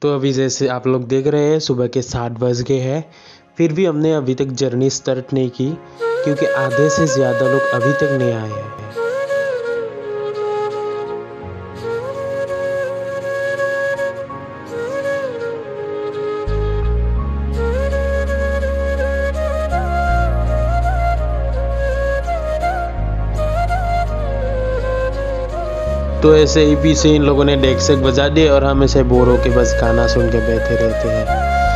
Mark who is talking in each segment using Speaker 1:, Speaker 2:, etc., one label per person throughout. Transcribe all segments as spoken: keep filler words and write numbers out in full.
Speaker 1: तो अभी जैसे आप लोग देख रहे हैं सुबह के सात बज गए हैं, फिर भी हमने अभी तक जर्नी स्टार्ट नहीं की क्योंकि आधे से ज़्यादा लोग अभी तक नहीं आए हैं। तो ऐसे ही पीछे इन लोगों ने डेक सेक बजा दिए और हम ऐसे बोर होके बस गाना सुन के बैठे रहते हैं।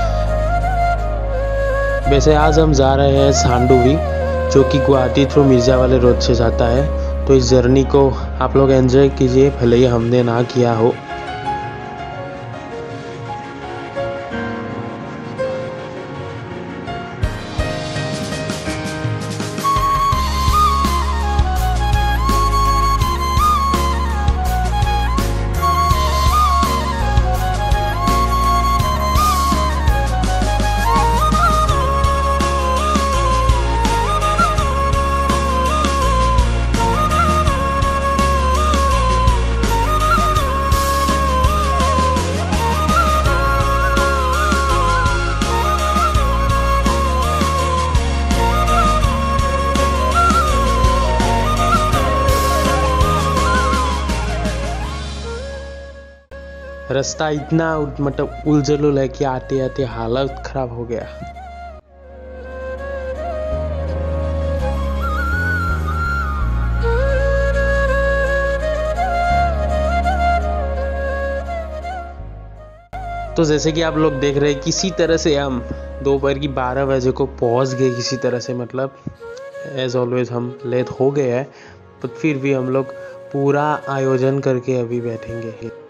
Speaker 1: वैसे आज हम जा रहे हैं सांडुवी, जो कि गुवाहाटी थ्रू मिर्जा वाले रोड से जाता है। तो इस जर्नी को आप लोग एंजॉय कीजिए, भले ही हमने ना किया हो। रास्ता इतना मतलब उलझुल है कि आते आते हालत खराब हो गया। तो जैसे कि आप लोग देख रहे हैं, किसी तरह से हम दोपहर की बारह बजे को पहुंच गए किसी तरह से। मतलब एज ऑलवेज हम लेट हो गए हैं, पर फिर भी हम लोग पूरा आयोजन करके अभी बैठेंगे।